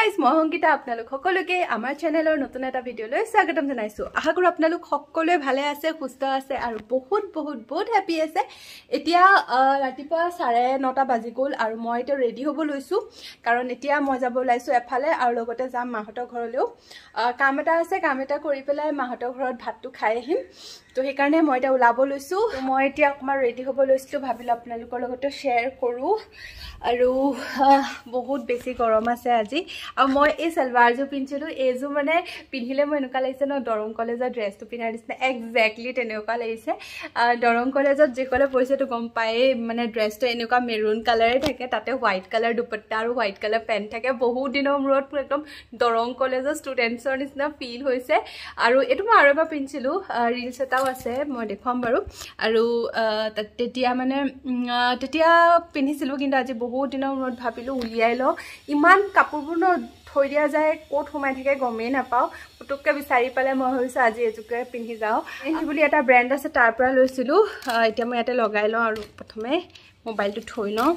Guys মই সংগীতা আপোনালোক সকলোকে আমাৰ চেনেলৰ নতুন এটা ভিডিঅলৈ স্বাগতম জনাইছো আশা কৰো আপোনালোক সকলোৱে ভালে আছে সুস্থ আছে আৰু বহুত হ্যাপি আছে এতিয়া ৰাতিপুৱা 9:30 বাজি গল আৰু মই এতিয়া ৰেডি হ'ব লৈছো কাৰণ এতিয়া মই যাব লাইছো এফালে আৰু লগতে যাম মাহতৰ ঘৰলৈও কাম এটা কৰি পেলাই মাহতৰ ঘৰত ভাতটো খাই আহিম তো সেই কাৰণে মই এটা উলাব লৈছো মই এতিয়া অকমান ৰেডি হ'ব লৈছো ভাবিলো আপোনালোকৰ লগতে শেয়াৰ কৰো আৰু বহুত বেছি গৰম আছে আজি আৰু মই এই সালৱাৰজো পিন্ধিলো এজো মানে পিন্ধিলে মই এনেকা লাগিছে ন দৰং কলেজৰ ড্ৰেছটো পিন্ধাৰ নিচিনা এক্স্যাক্টলি তেনেকা লাগিছে দৰং কলেজত যে কলে পইচাটো গম পায় মানে ড্ৰেছটো এনেকা মেৰুন কালাৰে থাকে তাতে হোৱাইট কালাৰ দুপট্টা আৰু হোৱাইট কালাৰ পেন্ট থাকে বহুত দিনৰ মূৰত একদম দৰং কলেজৰ ষ্টুডেন্টছৰ নিচিনা ফিল হৈছে আৰু এটো মই আৰু এবাৰ পিন্ধিলো ৰিলছ এটাও আছে মই দেখুৱাম বাৰু আৰু তেতিয়া মানে তেতিয়া পিন্ধিছিলো কিন্তু আজি বহুত দিনৰ মূৰত ভাবিলো উলিয়াই ল ইমান কাপোৰবোৰ ন থৈ দিয়া যায় কোট সোমাই থাকে গমেই নাপাও পুটুককে বিচাৰি পালে মই ভাবিছো আজি এজুকে পিন্ধি যাও এনি বুলি এটা ব্ৰ্যান্ড আছে তাৰ পৰা লৈছিলো এতিয়া মই ইয়াতে লগাই লওঁ আৰু প্ৰথমে মোবাইলটো থৈ লওঁ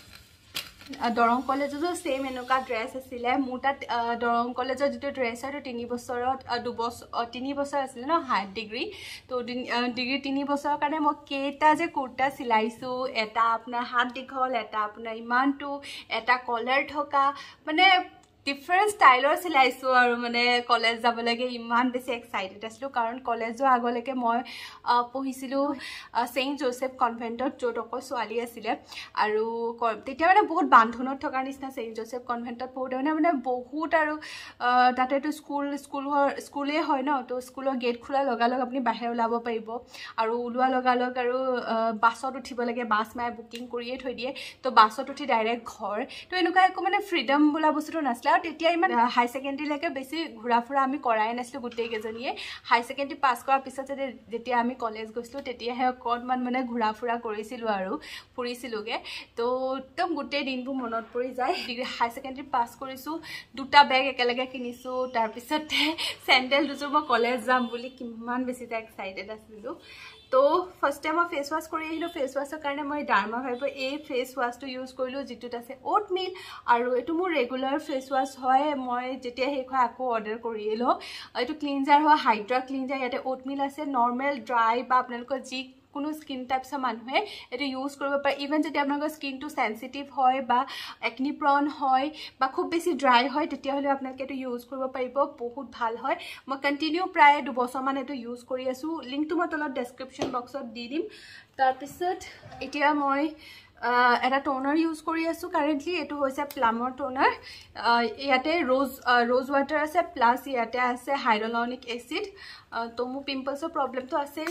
দৰং কলেজৰ সেম এনেকা ড্ৰেছ আছিল মোৰ তাত দৰং কলেজৰ যেটো ড্ৰেছ আৰু 3 বছৰত 3 বছৰ আছিল ন হাই ডিগ্ৰী তো ডিগ্ৰী 3 বছৰৰ কাৰণে মই কেটা যে কুৰ্তা সিলাইছো এটা আপোনাৰ হাত দীঘল এটা আপোনাৰ ইমানটো এটা কলাৰ থকা মানে ডিফারেন্ট স্টাইলৰ সিলাইছো আৰু মানে কলেজ যাব লাগে ইমান বেছি এক্সাইটেড আছিলো কাৰণ কলেজৰ আগলৈকে মই পঢ়িছিলো সেন্ট জোসেফ কনভেন্টত য'ত অকল ছোৱালী আছিলে আৰু তেতিয়া মানে বহুত বান্ধোনত থকা নিচিনা সেন্ট জোসেফ কনভেন্টত পঢ়োতে মানে বহুত আৰু তাতেটো স্কুলে হয় ন তো স্কুলৰ গেট খোলা লগালগ আপুনি বাহিৰ ওলাব পাৰিব আৰু ওলোৱা লগালগ আৰু বাছত উঠিব লাগে বাছ মাই বুকিং কৰিয়ে থৈ দিয়ে তো বাছত উঠি ডাইৰেক্ট ঘৰ তো এনেকুৱা একো মানে ফ্ৰীডম বোলা বস্তুটো নাছিলে আৰু তেতিয়া ইমান হাই সেকেন্ডাৰী লৈকে বেছি ঘুৰা ফুৰা আমি কৰাই নাছিলো গুটেই কেজনীয়ে হাই সেকেন্ডাৰী পাস কৰাৰ পিছত যেতিয়া আমি কলেজ গৈছিলো তেতিয়াহে অকণমান মানে ঘুৰা ফুৰা কৰিছিলো আৰু ফুৰিছিলোগে তো একদম গুটেই দিনবোৰ মনত পৰি যায় ডিগ্ৰী হাই সেকেন্ডাৰী পাস কৰিছো দুটা বেগ একেলগে কিনিছো তাৰ পিছত স্যান্ডেল দুযোৰ মই কলেজ যাম বুলি কিমান বেছি এক্সাইটেড আছিলো তো ফার্স্ট টাইম ফেস ওয়াশ কৰি আহিলো ফেস ওয়াশৰ কাৰণে মই ডাৰ্মা ভাইবৰ এই ফেস ওয়াশটো ইউজ কৰিলো যেটোত আছে ওট মিল আৰু এটো মোৰ ৰেগুলাৰ ফেস ওয়াশ হয় মই যেতিয়া হেই খোৱা আকৌ অৰ্ডাৰ কৰিলো এটো ক্লিনজাৰ হয় হাইড্ৰা ক্লিনজাৰ ইয়াতে ওট মিল আছে নরমাল ড্রাই বা আপোনালোকৰ যি কোনো স্কিন টাইপস মানুহে এটো ইউজ কৰিব পাৰে ইভেন যদি আপোনালোকৰ স্কিনটো সেনসিটিভ হয় বা একনি প্ৰন হয় বা খুব বেছি ড্ৰাই হয় তেতিয়া হলে আপোনালোকে এটো ইউজ কৰিব পাৰিব বহুত ভাল হয় মই কন্টিনিউ প্ৰায় 2 বছৰ মান এটো ইউজ কৰি আছো লিংকটো মই তলত ডেসক্ৰিপচন বক্সত দি দিম তাৰ পিছত এতিয়া মই এটা টোনাৰ ইউজ কৰি আছো কাৰেন্টলি এটো হৈছে প্লামৰ টোনাৰ ইয়াতে रोज वाटर আছে প্লাস ইয়াতে আছে হাইড্ৰোলনিক এসিড তো মোৰ পিম্পলছৰ প্ৰবলেমটো আছে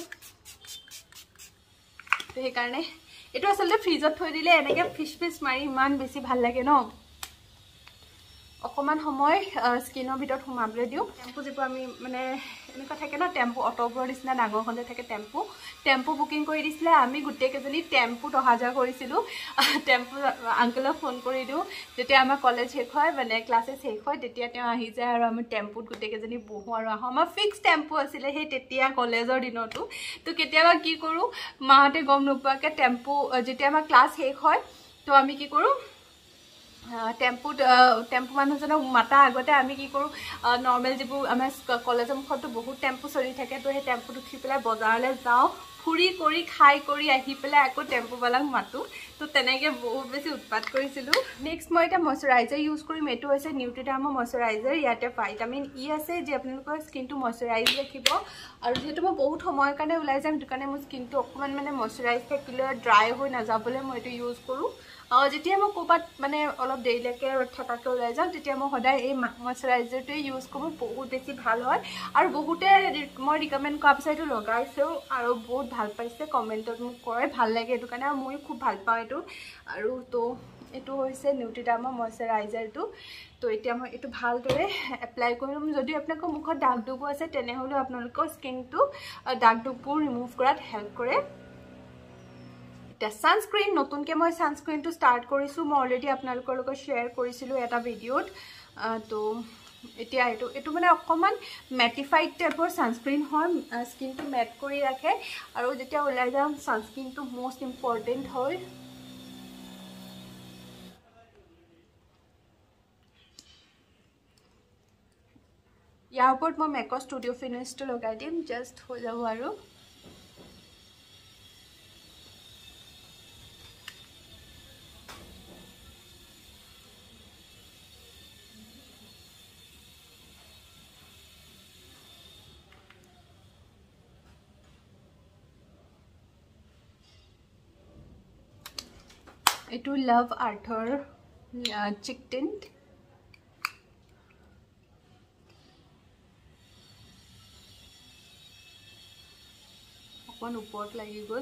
তো সেই কাৰণে এটো আসলে ফ্ৰিজত থৈ দিলে এনেকে ফিশ মাৰি ইমান বেছি ভাল লাগে ন অকমান সময় স্কিনৰ ভিতৰত সোমাবলৈ দিও টেম্পো যেটো আমি মানে এনেকা থাকে না টেম্পো অটোবৰ নিচিনা ডাঙৰ খনে থাকে টেম্পো বুকিং কৰি দিছিলে আমি গুটে কেজনী টেম্পোত অহাজা কৰিছিলো টেম্পো আঙ্কেলক ফোন কৰি দিও যেতিয়া আমাৰ কলেজ শেষ হয় মানে ক্লাসেস শেষ হয় তেতিয়া তেওঁ আহি যায় আৰু আমি টেম্পোত গুটে কেজনী বহো আৰু আমাৰ ফিক্স টেম্পো আছিলে সেই তেতিয়া কলেজৰ দিনতো তো কেতিয়াবা কি কৰো মাহতে গম নোপোৱাকে টেম্পো যেতিয়া আমাৰ ক্লাস শেষ হয় তো আমি কি কৰো টেম্পো মানুহজনক মাতা আগতে আমি কি কৰো নরমাল যেবোৰ আমাৰ কলেজৰ মুখতো বহুত টেম্পো চলি থাকে তো সেই টেম্পোত উঠি পেলাই বজাৰলৈ যাও ফুৰি কৰি খাই কৰি আহি পেলাই আকৌ টেম্পো বালাক মাতো তো তেনেকে বহুত বেছি উৎপাত কৰিছিলো নেক্সট মই এটা ময়শ্চাৰাইজাৰ ইউজ কৰিম এটো হৈছে নিউট্ৰিডাৰ্মৰ ময়শ্চাৰাইজাৰ ইয়াতে ভিটামিন ই আছে যে আপোনালোকৰ স্কিনটো ময়শ্চাৰাইজ ৰাখিব আৰু যেটো মই বহুত সময়ৰ কাৰণে ওলাই যাম দুকানে মোৰ স্কিনটো অকমান মানে ময়শ্চাৰাইজ থাকিলে ড্ৰাই হৈ নাযাবলৈ মই এটো ইউজ কৰো যেতিয়া মই কোবাত মানে অলপ দেৰিলৈকে থাকাকে ওলাই যাওঁ তেতিয়া মই সদায় এই ময়শ্চাৰাইজাৰটো ইউজ কৰো বহুত বেছি ভাল হয় আৰু বহুতে মই ৰিকমেন্ড কৰা পিছতো লগাইছো আৰু বহুত ভাল পাইছে কমেন্টত মোক কয় ভাল লাগে এটো কাৰণে মই খুব ভাল পাওঁ এটো আৰু তো এটো হৈছে নিউট্ৰিডাৰ্মৰ ময়শ্চাৰাইজাৰটো তো এতিয়া মই এটো ভালদৰে এপ্লাই কৰিম যদি আপোনালোকৰ মুখত দাগ দুগু আছে তেনেহলে আপোনালোকৰ স্কিনটো দাগ দুগু ৰিমুভ কৰাত হেল্প কৰে সানস্ক্রিন নতুনকে মই সানস্ক্রিনটো স্টার্ট কৰিছো মই অলৰেডি আপোনালোকৰ লগত শেয়াৰ কৰিছিলো এটা ভিডিওত তো এতিয়া এটো মানে অকমান ম্যাটিফাইড টাইপৰ সানস্ক্রিন হয় স্কিনটো ম্যাট কৰি ৰাখে আৰু যেতিয়া ওলাই যাম সানস্ক্রিনটো মোস্ট ইম্পৰ্টেন্ট হয় ইয়াৰ ওপৰত মই মেকৰ ষ্টুডিঅ' ফিনিশটো লগাই দিম জাষ্ট হৈ যাব আৰু এটো লাভ আৰ্থৰ চিক টিন্ট অকণ ওপৰত লাগি গ'ল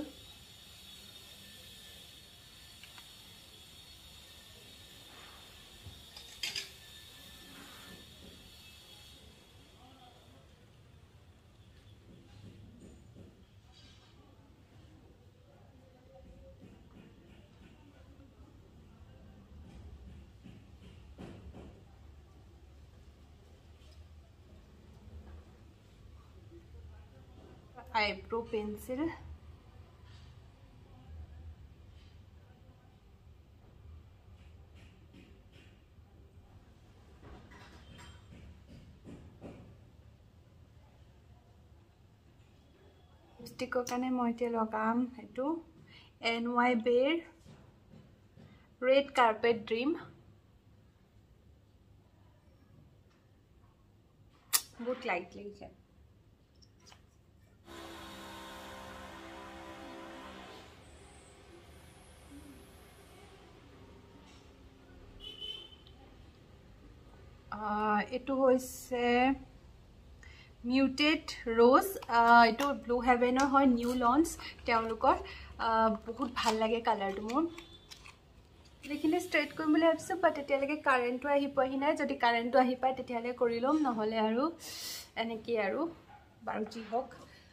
eyebrow pencil lipstick কাৰণে মই এতিয়া লগাম এটো NY Bear Red Carpet Dream বহুত লাইট লাগিছে এটো হৈছে মিউটেড রোজ এটো ব্লু হেভেনৰ হয় নিউ লঞ্চ তেওঁলোকৰ বহুত ভাল লাগে কালাৰটো মোৰ দেখিলে ষ্ট্ৰেট কৰিম বুলি ভাবিছো বাট এতিয়ালৈকে কাৰেণ্টটো আহি পোৱাহি নাই যদি কাৰেণ্টটো আহি পায় তেতিয়ালে কৰি লম নহলে আৰু এনেকি আৰু বাৰু যি হওক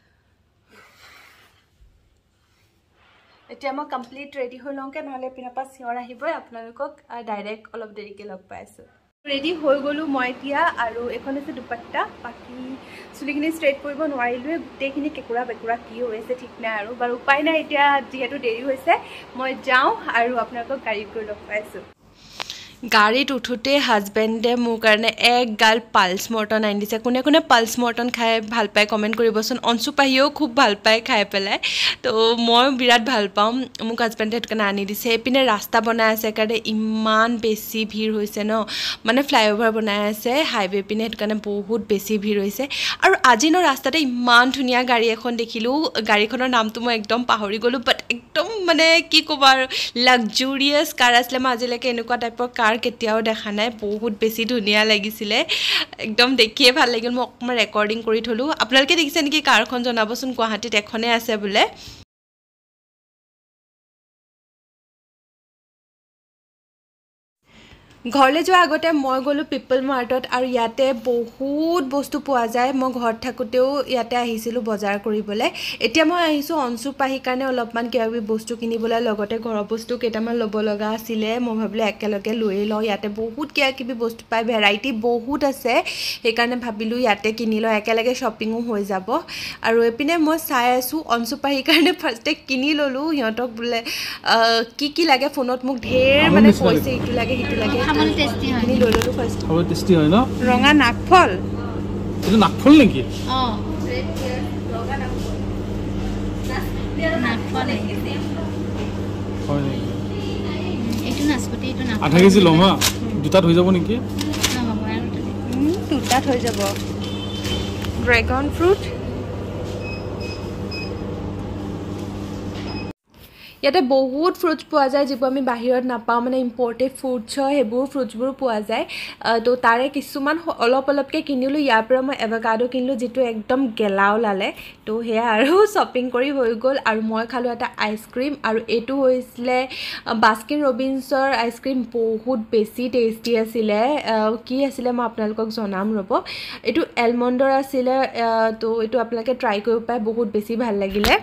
এতিয়া মই কমপ্লিট ৰেডি হৈ লওঁকে নহলে পিনপা চিঞৰ আহিবই আপোনালোকক ডাইৰেক্ট অলপ দেৰিকে লগ পাইছো ৰেডি হৈ গলো মই এতিয়া আৰু এখন আছে দুপাট্টা বাকি চুলিখিনি ষ্ট্ৰেট কৰিব নোৱাৰিলো গোটেইখিনি কেকুৰা বেকুৰা কি হৈছে ঠিক নাই আৰু বাৰু উপায় নাই এতিয়া যেহেতু দেৰি হৈছে মই যাওঁ আৰু আপোনালোকক গাড়ীত গৈ লগ পাইছো গাড়ীত উঠোতে হাজবেণ্ডে মোৰ কাৰণে এক গাল পালছ মৰ্টন আনি দিছে কোনে কোনে পালছ মৰ্টন খাই ভাল পায় কমেণ্ট কৰিবচোন অনসু পাহিও খুব ভাল পায় খাই পেলাই তো মই বিৰাট ভাল পাওঁ মোক হাজবেণ্ডে সেইটো কাৰণে আনি দিছে এপিনে ৰাস্তা বনাই আছে কাৰণে ইমান বেছি ভিৰ হৈছে ন মানে ফ্লাইঅভাৰ বনাই আছে হাইৱে পিনে সেইটো কাৰণে বহুত বেছি ভিৰ হৈছে আৰু আজি ন ৰাস্তাতে ইমান ধুনীয়া গাড়ী এখন দেখিলোঁ গাড়ীখনৰ নামটো মই একদম পাহৰি গ'লোঁ বাট একদম মানে কি ক'ব আৰু লাক্সাৰিয়াছ কাৰ আছিলে মই আজিলৈকে এনেকুৱা টাইপৰ কাৰ কেতিয়াও দেখা নাই বহুত বেছি ধুনীয়া লাগিছিলে একদম দেখিয়ে ভাল লাগিল মই অকমান ৰেকৰ্ডিং কৰি থলো আপোনালোকে দেখিছে নেকি কাৰখন জনাবচোন গুৱাহাটীত এখনে আছে বোলে ঘৰলৈ যোৱাৰ আগতে মই গ'লো পিপল মাৰ্টত আৰু ইয়াতে বহুত বস্তু পোৱা যায় মই ঘৰত থাকোতেও ইয়াতে আহিছিলোঁ বজাৰ কৰিবলৈ এতিয়া মই আহিছোঁ অনসু পাহিৰ কাৰণে অলপমান কিবা বস্তু কিনিবলৈ লগতে ঘৰৰ বস্তু কেইটামান ল'ব লগা আছিলে মই ভাবিলোঁ একেলগে লৈ লওঁ ইয়াতে বহুত কিবা বস্তু পায় ভেৰাইটি বহুত আছে সেইকাৰণে ভাবিলোঁ ইয়াতে কিনি লওঁ একেলগে শ্বপিঙো হৈ যাব আৰু এপিনে মই চাই আছোঁ অনসু পাহিৰ কাৰণে ফাৰ্ষ্টে কিনি ল'লোঁ সিহঁতক বোলে কি লাগে ফোনত মোক ঢেৰ মানে কৈছে ইটো লাগে সিটো লাগে খাবলৈ টেষ্টি হয় নি ললো ফাৰ্স্ট খাবলৈ টেষ্টি হয় ন ৰঙা নাকফল এটো নাকফল নেকি ৰেড ৰঙা নাকফল নাকফল হয় নেকি এটো নাচপতি এটো নাকফল আধা কেজি লম হা দুটাত হৈ যাব নেকি নহব আৰু দুটাত হৈ যাব ড্ৰাগন ফ্ৰুট ইয়াতে বহুত ফ্ৰুটছ পোৱা যায় যিবোৰ আমি বাহিৰত নাপাওঁ মানে ইম্পৰ্টেড ফ্ৰুটছ হয় সেইবোৰ ফ্ৰুটছবোৰ পোৱা যায় তো তাৰে কিছুমান অলপকৈ কিনিলোঁ ইয়াৰ পৰা মই এভোকাডো কিনিলোঁ যিটো একদম গেলা ওলালে তো সেয়া আৰু শ্বপিং কৰি হৈ গ'ল আৰু মই খালোঁ এটা আইচক্ৰীম আৰু এইটো হৈছিলে বাস্কিন ৰবিন্সৰ আইচক্ৰীম বহুত বেছি টেষ্টি আছিলে কি আছিলে মই আপোনালোকক জনাম ৰ'ব এইটো এলমণ্ডৰ আছিলে তো এইটো আপোনালোকে ট্ৰাই কৰিব পাৰে বহুত বেছি ভাল লাগিলে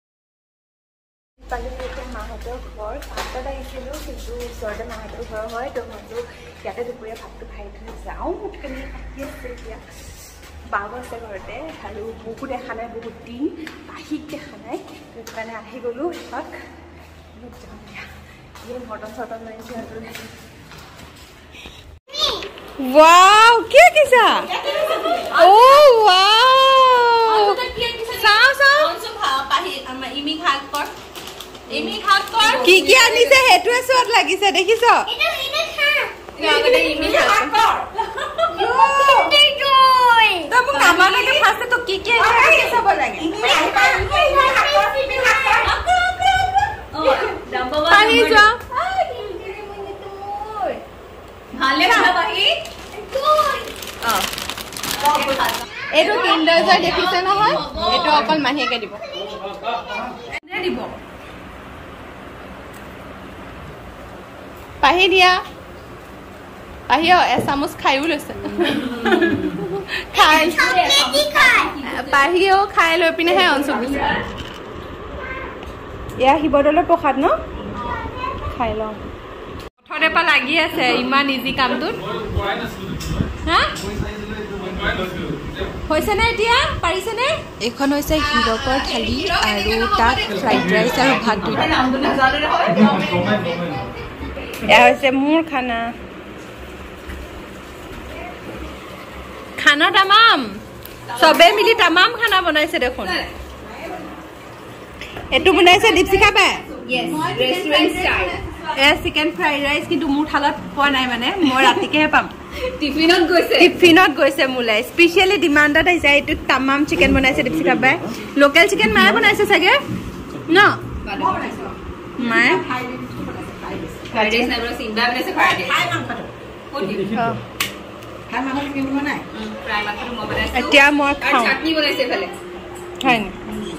মাহঁতৰ ঘৰ ভাতত আহিছিলোঁ কিন্তু ওচৰতে মাহঁতৰ ঘৰ হয় তো মইতো ইয়াতে দুপৰীয়া ভাতটো খাই থৈ যাওঁ কেনে আহি আছে এতিয়া বাও আছে ঘৰতে আৰু বহুত দেখা নাই বহুত দিন পাহিক দেখা নাই সেইটো কাৰণে আহি গ'লোঁ এপাক যাম দিয়া এই মটন চটন মাৰিছোঁ আৰু Wow, क्या किसा? Oh wow. Sao? Ansu Pahi imi khak kor. Imi khak kor. কি আনিছে হেতুৱে সত লাগিছে দেখিছ? Agade imi khak kor. তো মোক আমাকে ফাস্টে তো কি আছে চাব লাগে। পাহি যা। ভালে ভালে Pahi. এটো কিন্ডার জয় দেখিছে নহয় এটো অকল মাহিকে দিব দিব পাহি দিয়া পাহিও এসামুচ খাইও লৈছে খাই পাহিও খাই লৈ পিনেহে অঞ্চু গৈছে এয়া শিৱদৌলৰ প্ৰসাদ ন খাই লওঁ পথৰে পৰা লাগি আছে ইমান ইজি কামটোত হা হৈছে নে এতিয়া পাৰিছে নে এখন হৈছে হিৰকৰ থালি আৰু তাত ফ্ৰাইড ৰাইচ আৰু ভাত দুটা এয়া হৈছে মোৰ খানা খানা তামাম সবে মিলি তামাম খানা বনাইছে দেখোন এটো বনাইছে দীপশিখা বা Yes, restaurant style. এ চিকেন ফ্ৰাইড ৰাইচ কিন্তু মোৰ থালত পোৱা নাই মানে মই ৰাতিকেহে পাম Tiffin গৈছে মুলাই স্পেশালি ডিমান্ডত আহিছে এইটো তামাম চিকেন বনাইছে দীপশিখা বাই লোকেল চিকেন মায়ে বনাইছে চাগে ন মায়ে Friday na bro sinda banaise Friday. Hai mangkho. Hai mangkho ki banai? Fry mangkho mo banaise. এতিয়া মই খাওঁ আৰু চাটনি বনাইছে ফলে হয় নি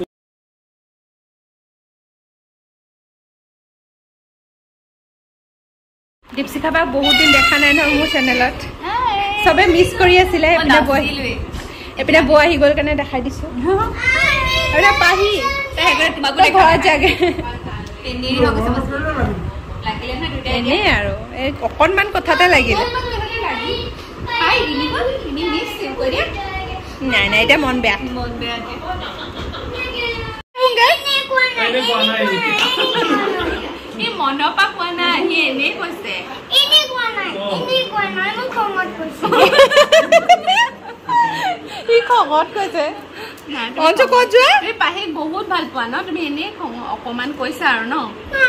দীপশিখা বা বহুত দিন দেখা নাই ন মোৰ চেনেলত সবে মিস কৰি আছিলে এপিনে বৈ আহি গ'ল কাৰণে দেখাই দিছো আৰু পাহি তোমাকো ঘৰত যাগে এনে হৈছে লাগিলে না দুটা এনে আৰু এই অকণমান কথাতে লাগিলে হাই ইনি মিস কৰি নাই নাই এটা মন বেয়া মনৰ পৰা কোৱা নাই সি এনেই কৈছে ই খঙত কৈছে অঞ্চু ক'ত যোৱা তুমি পাহিক বহুত ভাল পোৱা ন তুমি এনেই অকমান কৈছা আৰু ন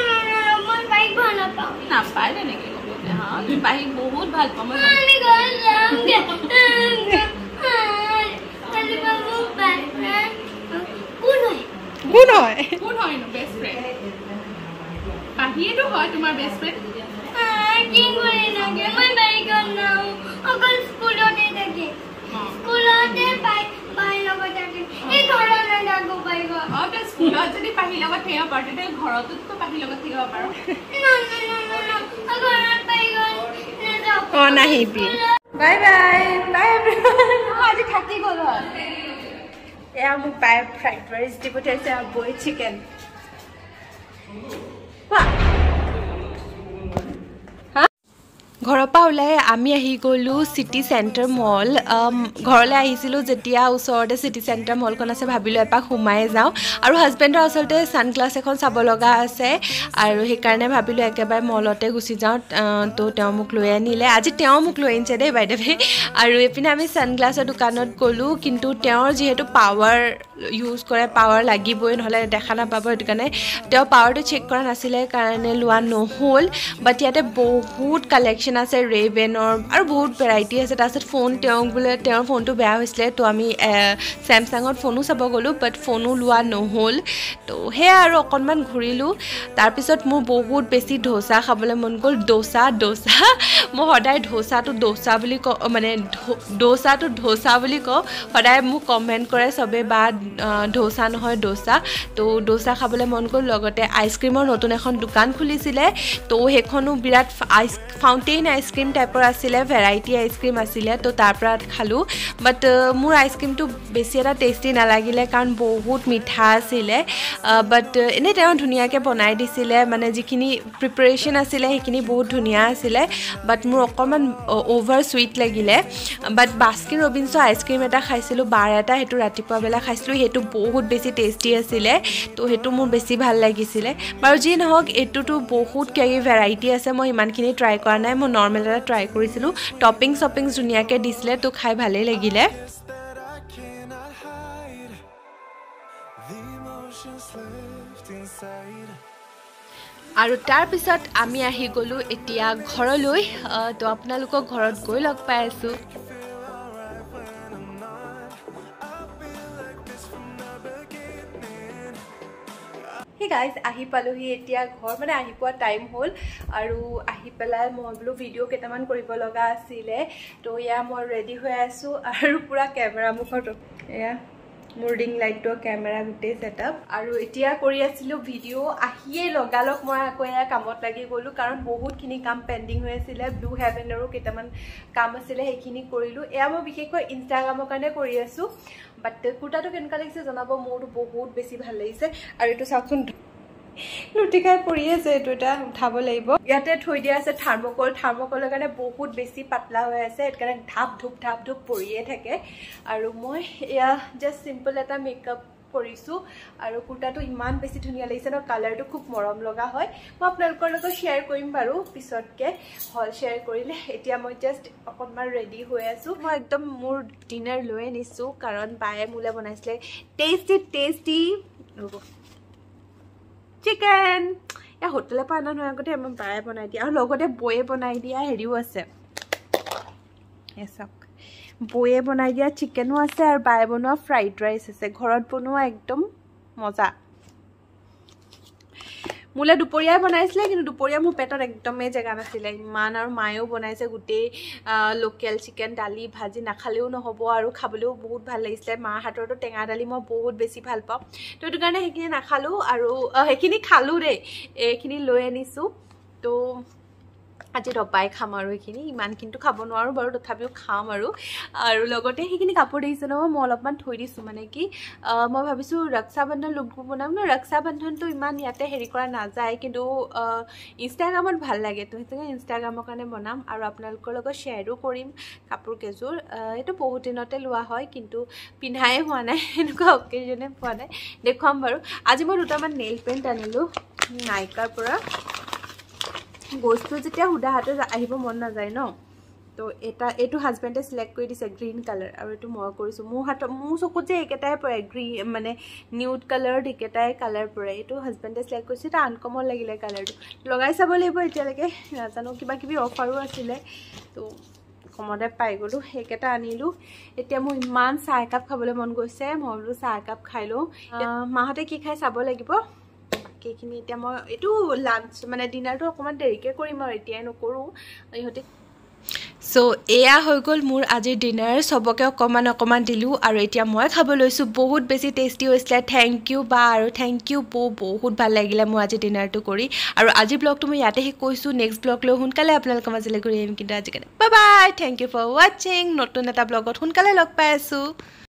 নাপায় তেনেকে ক'বলৈ হা তুমি পাহিক বহুত ভাল পোৱা মই কোন হয় নো বেষ্ট ফ্ৰেণ্ড পাহিয়েতো হয় তোমাৰ বেষ্ট ফ্ৰেণ্ড স্কুলত যদি পাহিৰ লগত থাকিব পাৰো তেতিয়া ঘৰততো পাহিৰ লগত থাকিব পাৰো নাহিবি বাই বাই বাই আজি থাকি গ'ল এয়া মোক বাই ফ্ৰাইড ৰাইচ দি পঠিয়াইছে আৰু বই চিকেন ঘৰৰ পৰা ওলাই আমি আহি গ'লোঁ চিটি চেণ্টাৰ মল ঘৰলৈ আহিছিলোঁ যেতিয়া ওচৰতে চিটি চেণ্টাৰ মলখন আছে ভাবিলোঁ এপাক সোমাই যাওঁ আৰু হাজবেণ্ডৰ আচলতে ছানগ্লাছ এখন চাব লগা আছে আৰু সেইকাৰণে ভাবিলোঁ একেবাৰে মলতে গুচি যাওঁ তো তেওঁ মোক লৈ আনিলে আজি তেওঁ মোক লৈ আনিছে দেই বাইদেউ আৰু এইপিনে আমি ছানগ্লাছৰ দোকানত গ'লোঁ কিন্তু তেওঁৰ যিহেতু পাৱাৰ ইউজ কৰে পাৱাৰ লাগিবই নহ'লে দেখা নাপাব সেইটো কাৰণে তেওঁ পাৱাৰটো চেক কৰা নাছিলে কাৰণে লোৱা নহ'ল বাট ইয়াতে বহুত কালেকশ্যন আছে ৰেবেনৰ আৰু বহুত ভেৰাইটি আছে তাৰপিছত ফোন তেওঁক বোলে তেওঁৰ ফোনটো বেয়া হৈছিলে তো আমি ছেমছাঙত ফোনো চাব গ'লোঁ বাট ফোনো লোৱা নহ'ল তো সেয়া আৰু অকণমান ঘূৰিলোঁ তাৰপিছত মোৰ বহুত বেছি ধোচা খাবলৈ মন গ'ল ডোচা মই সদায় ধোচাটো ডোচা বুলি কওঁ মানে ডোচাটো ধোচা বুলি কওঁ সদায় মোক কমেণ্ট কৰে চবে বা ধোচা নহয় ডোচা তো ডোচা খাবলৈ মন গ'ল লগতে আইচক্ৰীমৰ নতুন এখন দোকান খুলিছিলে তো সেইখনো বিৰাট ফাউণ্টেইন আইচক্ৰীম টাইপৰ আছিলে ভেৰাইটি আইচক্ৰীম আছিলে তো তাৰ পৰা খালোঁ বাট মোৰ আইচক্ৰীমটো বেছি এটা টেষ্টি নালাগিলে কাৰণ বহুত মিঠা আছিলে বাট এনেই তেওঁ ধুনীয়াকৈ বনাই দিছিলে মানে যিখিনি প্ৰিপাৰেশ্যন আছিলে সেইখিনি বহুত ধুনীয়া আছিলে বাট মোৰ অকণমান অ'ভাৰ চুইট লাগিলে বাট বাস্কিন ৰবিন্সৰ আইচক্ৰীম এটা খাইছিলোঁ বাৰ এটা সেইটো ৰাতিপুৱা বেলা খাইছিলোঁ সেইটো বহুত বেছি টেষ্টি আছিলে তো সেইটো মোৰ বেছি ভাল লাগিছিলে বাৰু যি নহওক এইটোতো বহুত কিবা ভেৰাইটি আছে মই ইমানখিনি ট্ৰাই কৰা নাই মই নৰ্মেল এটা ট্ৰাই কৰিছিলোঁ টপিংছ ধুনীয়াকৈ দিছিলে তো খাই ভালেই লাগিলে আৰু তাৰ পিছত আমি আহি গ'লো এতিয়া ঘৰলৈ তো আপোনালোকক ঘৰত গৈ লগ পাই আছোঁ Hey guys, আহি পালোহি এতিয়া ঘৰ মানে আহি পোৱা টাইম হ'ল আৰু আহি পেলাই মই বোলো ভিডিঅ' কেইটামান কৰিব লগা আছিলে তো এয়া মই ৰেডি হৈ আছোঁ আৰু পুৰা কেমেৰা মুখত এয়া মোৰ ৰিং লাইটটো কেমেৰা গোটেই ছেটআপ আৰু এতিয়া কৰি আছিলোঁ ভিডিঅ' আহিয়ে লগালগ মই আকৌ এয়া কামত লাগি গ'লোঁ কাৰণ বহুতখিনি কাম পেণ্ডিং হৈ আছিলে ব্লু হেভেনৰো কেইটামান কাম আছিলে সেইখিনি কৰিলোঁ এয়া মই বিশেষকৈ ইনষ্টাগ্ৰামৰ কাৰণে কৰি আছোঁ বাট কুৰ্তাটো কেনেকুৱা লাগিছে জনাব মোৰতো বহুত বেছি ভাল লাগিছে আৰু এইটো চাওকচোন লুটিকাই পৰি আছে এইটো এটা উঠাব লাগিব ইয়াতে থৈ দিয়া আছে থাৰ্মকলৰ কাৰণে বহুত বেছি পাতলা হৈ আছে এইটো কাৰণে ধাপ ধুপ পৰিয়ে থাকে আৰু মই এয়া জাষ্ট চিম্পল এটা মেকআপ কৰিছোঁ আৰু কুৰ্তাটো ইমান বেছি ধুনীয়া লাগিছে ন কালাৰটো খুব মৰম লগা হয় মই আপোনালোকৰ লগত শ্বেয়াৰ কৰিম বাৰু পিছতকৈ হল শ্বেয়াৰ কৰিলে এতিয়া মই জাষ্ট অকণমান ৰেডি হৈ আছোঁ মই একদম মোৰ ডিনাৰ লৈ আনিছোঁ কাৰণ বায়ে মোলৈ বনাইছিলে টেষ্টি ৰ'ব চিকেন এয়া হোটেলৰ পৰা অনা নহয় আগতে আমাৰ বায়ে বনাই দিয়ে আৰু লগতে বয়ে বনাই দিয়া হেৰিও আছে চাওক বয়ে বনাই দিয়া চিকেনো আছে আৰু বায়ে বনোৱা ফ্ৰাইড ৰাইচ আছে ঘৰত বনোৱা একদম মজা মোলে দুপৰীয়াই বনাইছিলে কিন্তু দুপৰীয়া মোৰ পেটত একদমেই জেগা নাছিলে ইমান আৰু মায়েও বনাইছে গোটেই লোকেল চিকেন দালি ভাজি নাখালেও নহ'ব আৰু খাবলৈও বহুত ভাল লাগিছিলে মাৰ হাতৰটো টেঙা দালি মই বহুত বেছি ভাল পাওঁ তো সেইটো কাৰণে সেইখিনি নাখালোঁ আৰু সেইখিনি খালোঁ দেই এইখিনি লৈ আনিছোঁ তো আজি দবাই খাম আৰু এইখিনি ইমানখিনিতো খাব নোৱাৰোঁ বাৰু তথাপিও খাম আৰু লগতে সেইখিনি কাপোৰ দেখিছোঁ নহয় মই অলপমান থৈ দিছোঁ মানে কি মই ভাবিছোঁ ৰক্ষাবন্ধন লুকবোৰ বনাম ন ৰক্ষাবন্ধনটো ইমান ইয়াতে হেৰি কৰা নাযায় কিন্তু ইনষ্টাগ্ৰামত ভাল লাগে তো সেইটোকে ইনষ্টাগ্ৰামৰ কাৰণে বনাম আৰু আপোনালোকৰ লগত শ্বেয়াৰো কৰিম কাপোৰ কেইযোৰ এইটো বহুত দিনতে লোৱা হয় কিন্তু পিন্ধাই হোৱা নাই এনেকুৱা অকেজনে পোৱা নাই দেখুৱাম বাৰু আজি মই দুটামান নেইল পেইণ্ট আনিলোঁ নাইকাৰ পৰা বস্তু যেতিয়া সুধা হাতে আহিব মন নাযায় ন তো এইটো হাজবেণ্ডে চিলেক্ট কৰি দিছে গ্ৰীণ কালাৰ আৰু এইটো মই কৰিছোঁ মোৰ চকুত যে একেটাই পৰে গ্ৰীণ মানে নিউড কালাৰত একেটাই কালাৰ পৰে এইটো হাজবেণ্ডে চিলেক্ট কৰিছে এটা আনকমন লাগিলে কালাৰটো লগাই চাব লাগিব এতিয়ালৈকে নাজানো কিবা কিবি অফাৰো আছিলে তো কমতে পাই গ'লোঁ সেইকেইটা আনিলোঁ এতিয়া মোৰ ইমান চাহ একাপ খাবলৈ মন গৈছে মই বোলো চাহ একাপ খাই লওঁ মাহঁতে কি খাই চাব লাগিব বাকীখিনি এতিয়া মই এইটো লাঞ্চ মানে ডিনাৰটো অকণমান দেৰিকৈ কৰিম আৰু এতিয়াই নকৰোঁ ইহঁতে সো এয়া হৈ গ'ল মোৰ আজিৰ ডিনাৰ সবকে অকণমান দিলোঁ আৰু এতিয়া মই খাব লৈছোঁ বহুত বেছি টেষ্টি হৈছিলে থেংক ইউ বা আৰু থেংক ইউ বহুত ভাল লাগিলে মোৰ আজি ডিনাৰটো কৰি আৰু আজি ব্লগটো মই ইয়াতে শেষ কৰিছোঁ নেক্সট ব্লগ লৈ সোনকালে আপোনালোকৰ মাজলৈ ঘূৰি আহিম কিন্তু আজিকালি bye bye thank you for ৱাচিং নতুন এটা ব্লগত সোনকালে লগ পাই আছোঁ